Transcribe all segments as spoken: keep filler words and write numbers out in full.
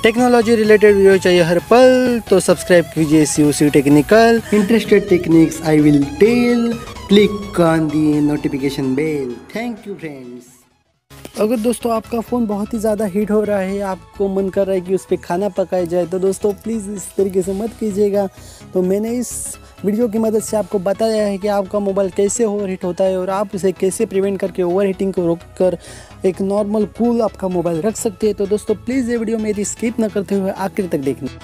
Technology related video चाहिए हर पल तो सब्सक्राइब कीजिए C O C technical. Interested techniques I will tell, click on the notification bell. Thank you friends. अगर दोस्तों आपका फ़ोन बहुत ही ज़्यादा हीट हो रहा है, आपको मन कर रहा है कि उस पर खाना पकाया जाए, तो दोस्तों प्लीज़ इस तरीके से मत कीजिएगा। तो मैंने इस वीडियो की मदद से आपको बताया है कि आपका मोबाइल कैसे ओवर हीट होता है और आप उसे कैसे प्रिवेंट करके ओवर हीटिंग को रोककर एक नॉर्मल कूल आपका मोबाइल रख सकते हैं। तो दोस्तों प्लीज़ ये वीडियो मेरी स्किप न करते हुए आखिर तक देखना।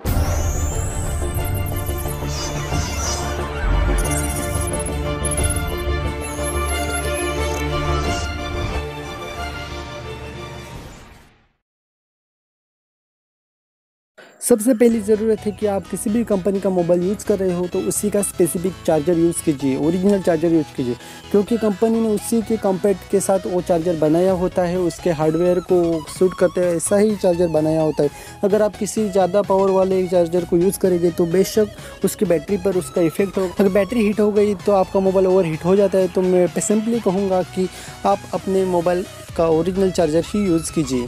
सबसे पहली ज़रूरत है कि आप किसी भी कंपनी का मोबाइल यूज़ कर रहे हो तो उसी का स्पेसिफिक चार्जर यूज़ कीजिए, ओरिजिनल चार्जर यूज़ कीजिए, क्योंकि कंपनी ने उसी के कॉम्पैक्ट के साथ वो चार्जर बनाया होता है, उसके हार्डवेयर को सूट करते हैं ऐसा ही चार्जर बनाया होता है। अगर आप किसी ज़्यादा पावर वाले चार्जर को यूज़ करेंगे तो बेशक उसकी बैटरी पर उसका इफेक्ट हो। अगर बैटरी हीट हो गई तो आपका मोबाइल ओवर हीट हो जाता है। तो मैं सिंपली कहूँगा कि आप अपने मोबाइल का ओरिजिनल चार्जर ही यूज़ कीजिए।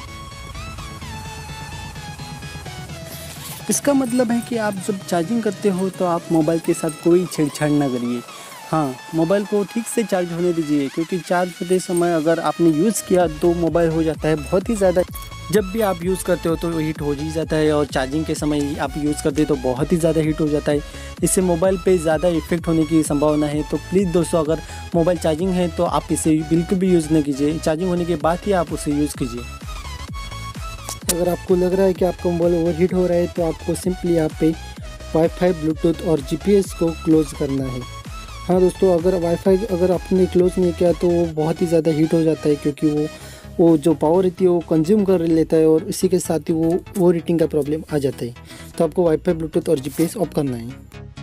इसका मतलब है कि आप जब चार्जिंग करते हो तो आप मोबाइल के साथ कोई छेड़छाड़ ना करिए। हाँ, मोबाइल को ठीक से चार्ज होने दीजिए, क्योंकि चार्ज होते समय अगर आपने यूज़ किया तो मोबाइल हो जाता है बहुत ही ज़्यादा। जब भी आप यूज़ करते हो तो हीट हो ही जाता है और चार्जिंग के समय आप यूज़ करते हो तो बहुत ही ज़्यादा हीट हो जाता है। इससे मोबाइल पे ज़्यादा इफेक्ट होने की संभावना है। तो प्लीज़ दोस्तों, अगर मोबाइल चार्जिंग है तो आप इसे बिल्कुल भी यूज़ न कीजिए। चार्जिंग होने के बाद ही आप उसे यूज़ कीजिए। अगर आपको लग रहा है कि आपका मोबाइल ओवरहीट हो रहा है तो आपको सिंपली यहाँ पे वाईफाई, ब्लूटूथ और जीपीएस को क्लोज़ करना है। हाँ दोस्तों, अगर वाईफाई अगर आपने क्लोज़ नहीं किया तो वो बहुत ही ज़्यादा हीट हो जाता है, क्योंकि वो वो जो पावर रहती है वो कंज्यूम कर लेता है और इसी के साथ ही वो ओवर हीटिंग का प्रॉब्लम आ जाता है। तो आपको वाईफाई, ब्लूटूथ और जीपीएस ऑफ करना है।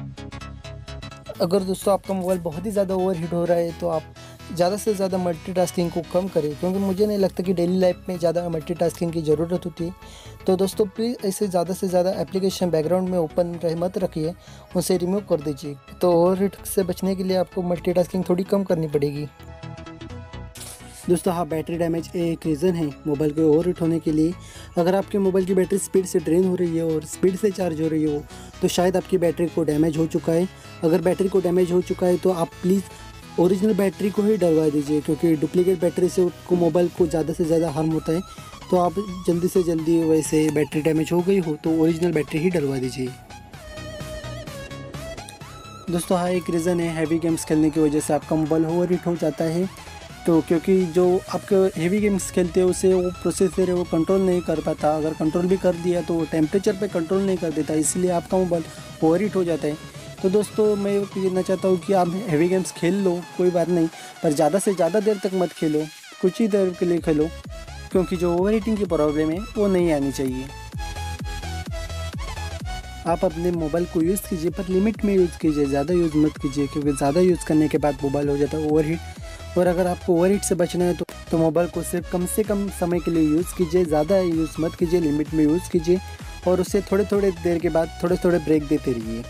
अगर दोस्तों आपका मोबाइल बहुत ही ज़्यादा ओवर हीट हो रहा है तो आप ज़्यादा से ज़्यादा मल्टीटास्किंग को कम करें, क्योंकि मुझे नहीं लगता कि डेली लाइफ में ज़्यादा मल्टीटास्किंग की ज़रूरत होती है। तो दोस्तों प्लीज़ ऐसे ज़्यादा से ज़्यादा एप्लीकेशन बैकग्राउंड में ओपन रह मत रखिए, उसे रिमूव कर दीजिए। तो ओवरहीट से बचने के लिए आपको मल्टीटास्किंग थोड़ी कम करनी पड़ेगी। दोस्तों हाँ, बैटरी डैमेज एक रीज़न है मोबाइल के ओवरहीट होने के लिए। अगर आपके मोबाइल की बैटरी स्पीड से ड्रेन हो रही है और स्पीड से चार्ज हो रही हो तो शायद आपकी बैटरी को डैमेज हो चुका है। अगर बैटरी को डैमेज हो चुका है तो आप प्लीज़ ओरिजिनल बैटरी को ही डलवा दीजिए, क्योंकि डुप्लीकेट बैटरी से को मोबाइल को ज़्यादा से ज़्यादा हार्म होता है। तो आप जल्दी से जल्दी, वैसे बैटरी डैमेज हो गई हो तो ओरिजिनल बैटरी ही डलवा दीजिए। दोस्तों हाँ, एक रीज़न है हैवी गेम्स खेलने की वजह से आपका मोबाइल ओवरहीट हो जाता है। तो क्योंकि जो आपके हेवी गेम्स खेलते हैं उसे वो प्रोसेसर है वो कंट्रोल नहीं कर पाता। अगर कंट्रोल भी कर दिया तो वो टेम्परेचर पे कंट्रोल नहीं कर देता, इसलिए आपका मोबाइल ओवरहीट हो जाता है। तो दोस्तों मैं ये कहना चाहता हूँ कि आप हेवी गेम्स खेल लो, कोई बात नहीं, पर ज़्यादा से ज़्यादा देर तक मत खेलो, कुछ ही देर के लिए खेलो, क्योंकि जो ओवरहीटिंग की प्रॉब्लम है वो नहीं आनी चाहिए। आप अपने मोबाइल को यूज़ कीजिए, पर लिमिट में यूज़ कीजिए, ज़्यादा यूज़ मत कीजिए, क्योंकि ज़्यादा यूज़ करने के बाद मोबाइल हो जाता है ओवरहीट। और अगर आपको ओवरहीट से बचना है तो, तो मोबाइल को सिर्फ कम से कम समय के लिए यूज़ कीजिए, ज़्यादा यूज़ मत कीजिए, लिमिट में यूज़ कीजिए और उससे थोड़े थोड़े देर के बाद थोड़े थोड़े ब्रेक देते रहिए।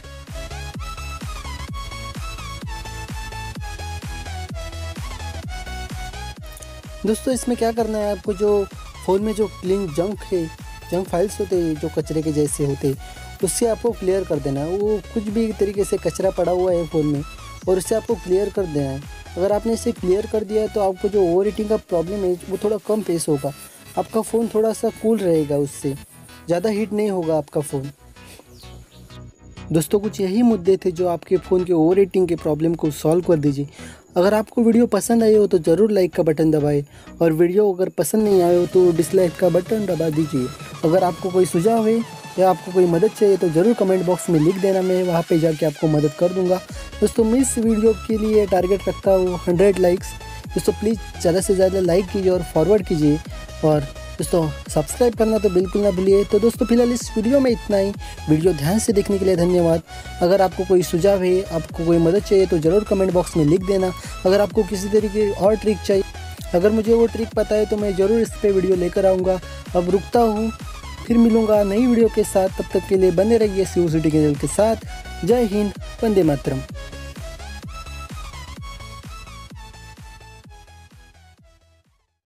दोस्तों इसमें क्या करना है, आपको जो फ़ोन में जो क्लीन जंक है, जंक फाइल्स होते हैं जो कचरे के जैसे होते हैं, उससे आपको क्लियर कर देना है। वो कुछ भी तरीके से कचरा पड़ा हुआ है फ़ोन में और उससे आपको क्लियर कर देना है। अगर आपने इसे क्लियर कर दिया तो आपको जो ओवर हीटिंग का प्रॉब्लम है वो थोड़ा कम फेस होगा। आपका फ़ोन थोड़ा सा कूल रहेगा, उससे ज़्यादा हीट नहीं होगा आपका फ़ोन। दोस्तों कुछ यही मुद्दे थे जो आपके फ़ोन के ओवर हीटिंग के प्रॉब्लम को सॉल्व कर दीजिए। अगर आपको वीडियो पसंद आई हो तो ज़रूर लाइक का बटन दबाएं, और वीडियो अगर पसंद नहीं आए हो तो डिसलाइक का बटन दबा दीजिए। अगर आपको कोई सुझाव है या आपको कोई मदद चाहिए तो ज़रूर कमेंट बॉक्स में लिख देना, मैं वहाँ पे जाके आपको मदद कर दूँगा। दोस्तों मैं इस वीडियो के लिए टारगेट रखता हूँ हंड्रेड लाइक्स। दोस्तों प्लीज़ ज़्यादा से ज़्यादा लाइक कीजिए और फॉरवर्ड कीजिए, और दोस्तों सब्सक्राइब करना तो बिल्कुल ना भूलिए। तो दोस्तों फिलहाल इस वीडियो में इतना ही। वीडियो ध्यान से देखने के लिए धन्यवाद। अगर आपको कोई सुझाव है, आपको कोई मदद चाहिए तो ज़रूर कमेंट बॉक्स में लिख देना। अगर आपको किसी तरीके की और ट्रिक चाहिए, अगर मुझे वो ट्रिक पता है तो मैं ज़रूर इस पर वीडियो लेकर आऊँगा। अब रुकता हूँ, फिर मिलूँगा नई वीडियो के साथ। तब तक के लिए बने रहिए सी ओ सी टेक्निकल के साथ। जय हिंद, वंदे मातरम।